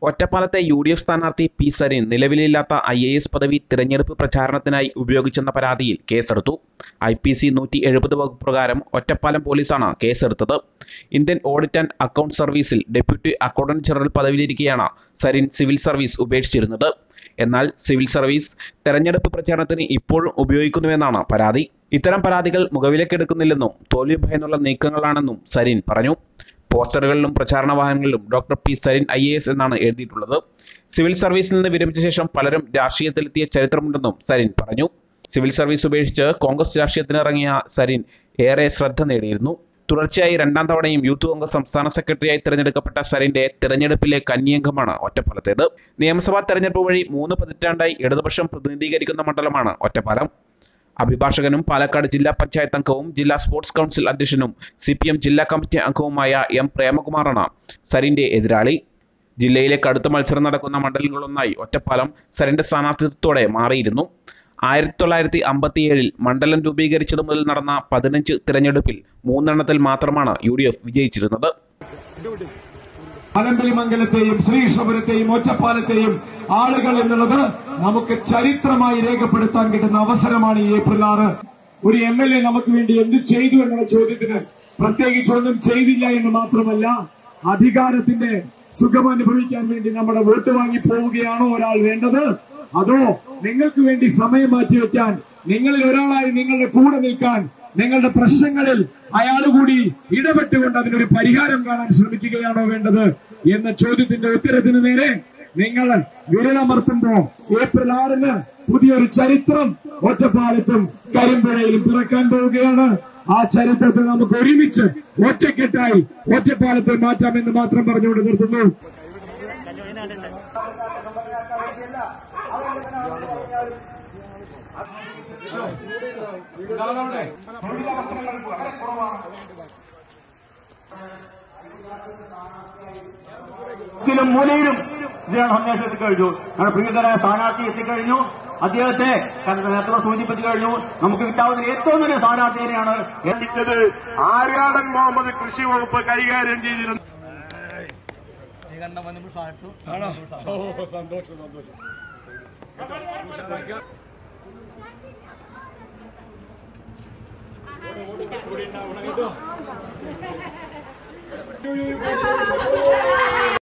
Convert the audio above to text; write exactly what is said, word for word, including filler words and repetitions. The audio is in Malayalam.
ഒറ്റപ്പാലത്തെ യു ഡി എഫ് സ്ഥാനാർത്ഥി പി സരിൻ നിലവിലില്ലാത്ത ഐ എ എസ് പദവി തിരഞ്ഞെടുപ്പ് പ്രചാരണത്തിനായി ഉപയോഗിച്ചെന്ന പരാതിയിൽ കേസെടുത്തു. ഐ പി സി നൂറ്റി എഴുപത് വകുപ്പ് പ്രകാരം ഒറ്റപ്പാലം പോലീസാണ് കേസെടുത്തത്. ഇന്ത്യൻ ഓഡിറ്റ് ആൻഡ് അക്കൗണ്ട് സർവീസിൽ ഡെപ്യൂട്ടി അക്കൗണ്ടന്റ് ജനറൽ പദവിയിലിരിക്കെയാണ് സരിൻ സിവിൽ സർവീസ് ഉപേക്ഷിച്ചിരുന്നത്. എന്നാൽ സിവിൽ സർവീസ് തെരഞ്ഞെടുപ്പ് പ്രചാരണത്തിന് ഇപ്പോഴും ഉപയോഗിക്കുന്നുവെന്നാണ് പരാതി. ഇത്തരം പരാതികൾ മുഖവിലക്കെടുക്കുന്നില്ലെന്നും തോൽവി ഭയന്നുള്ള നീക്കങ്ങളാണെന്നും സരിൻ പറഞ്ഞു. പോസ്റ്ററുകളിലും പ്രചാരണ വാഹനങ്ങളിലും doctor P Sarin I A S എന്നാണ് എഴുതിയിട്ടുള്ളത്. സിവിൽ സർവീസിൽ നിന്ന് വിരമിച്ച ശേഷം പലരും രാഷ്ട്രീയത്തിലെത്തിയ ചരിത്രമുണ്ടെന്നും സരിൻ പറഞ്ഞു. സിവിൽ സർവീസ് ഉപേക്ഷിച്ച് കോൺഗ്രസ് രാഷ്ട്രീയത്തിനിറങ്ങിയ സരിൻ ഏറെ ശ്രദ്ധ നേടിയിരുന്നു. തുടർച്ചയായി രണ്ടാം തവണയും യൂത്ത് കോൺഗ്രസ് സംസ്ഥാന സെക്രട്ടറിയായി തിരഞ്ഞെടുക്കപ്പെട്ട സരിന്റെ തിരഞ്ഞെടുപ്പിലെ കന്നിയംഗമാണ് ഒറ്റപ്പാലത്തേത്. നിയമസഭാ തെരഞ്ഞെടുപ്പ് വഴി മൂന്ന് പതിറ്റാണ്ടായി ഇടതുപക്ഷം പ്രതിനിധീകരിക്കുന്ന മണ്ഡലമാണ് ഒറ്റപ്പാലം. അഭിഭാഷകനും പാലക്കാട് ജില്ലാ പഞ്ചായത്ത് അംഗവും ജില്ലാ സ്പോർട്സ് കൗൺസിൽ അധ്യക്ഷനും സി പി എം ജില്ലാ കമ്മിറ്റി അംഗവുമായ എം പ്രേമകുമാറാണ് സരിന്റെ എതിരാളി. ജില്ലയിലെ കടുത്ത മത്സരം നടക്കുന്ന മണ്ഡലങ്ങളൊന്നായി ഒറ്റപ്പാലം സരിന്റെ സ്ഥാനാർത്ഥിത്വത്തോടെ മാറിയിരുന്നു. ആയിരത്തി തൊള്ളായിരത്തി അമ്പത്തിയേഴിൽ മണ്ഡലം രൂപീകരിച്ചതു മുതൽ നടന്ന പതിനഞ്ച് തിരഞ്ഞെടുപ്പിൽ മൂന്നെണ്ണത്തിൽ മാത്രമാണ് യു ഡി എഫ് വിജയിച്ചിരുന്നത്. മലമ്പലിമംഗലത്തെയും ശ്രീകൃഷ്ണപുരത്തെയും ഒറ്റപ്പാലത്തെയും ആളുകൾ എന്നുള്ളത് നമുക്ക് ചരിത്രമായി രേഖപ്പെടുത്താൻ കിട്ടുന്ന അവസരമാണ് ഈ ഏപ്രിൽ ആറ്. ഒരു എം എൽ എ നമുക്ക് വേണ്ടി എന്ത് ചെയ്തു എന്നുള്ള ചോദ്യത്തിന് പ്രത്യേകിച്ചൊന്നും ചെയ്തില്ല എന്ന് മാത്രമല്ല, അധികാരത്തിന്റെ സുഖം അനുഭവിക്കാൻ വേണ്ടി നമ്മുടെ വോട്ട് വാങ്ങി പോവുകയാണോ ഒരാൾ വേണ്ടത്, അതോ നിങ്ങൾക്ക് വേണ്ടി സമയം മാറ്റിവെക്കാൻ, നിങ്ങളിൽ ഒരാളായി നിങ്ങളുടെ കൂടെ നിൽക്കാൻ, നിങ്ങളുടെ പ്രശ്നങ്ങളിൽ അയാൾ കൂടി ഇടപെട്ടുകൊണ്ട് അതിനൊരു പരിഹാരം കാണാൻ ശ്രമിക്കുകയാണോ വേണ്ടത് എന്ന ചോദ്യത്തിന്റെ ഉത്തരത്തിന് നേരെ നിങ്ങൾ വിരലമർത്തുമ്പോ ഏപ്രിൽ ആറിന് പുതിയൊരു ചരിത്രം ഒറ്റപ്പാലത്തും കരിമ്പുഴയിലും പിറക്കാൻ പോവുകയാണ്. ആ ചരിത്രത്തെ നമുക്ക് ഒരുമിച്ച് ഒറ്റക്കെട്ടായി ഒറ്റപ്പാലത്തെ മാറ്റാമെന്ന് മാത്രം പറഞ്ഞുകൊണ്ട് നിർത്തുന്നു. മൂലയിലും ഇതിനാണ് സന്ദേശം എത്തിക്കഴിഞ്ഞു. നമ്മുടെ പ്രിയതരായ സ്ഥാനാർത്ഥി എത്തിക്കഴിഞ്ഞു. അദ്ദേഹത്തെ നേരത്തെ സൂചിപ്പിച്ചു കഴിഞ്ഞു. നമുക്ക് കിട്ടാവുന്ന ഏറ്റവും വലിയ സ്ഥാനാർത്ഥിയെയാണ് എത്തിച്ചത്. ആര്യാടൻ മുഹമ്മദ് കൃഷി വകുപ്പ് കൈകാര്യം ചെയ്തിരുന്നു. സന്തോഷം സന്തോഷം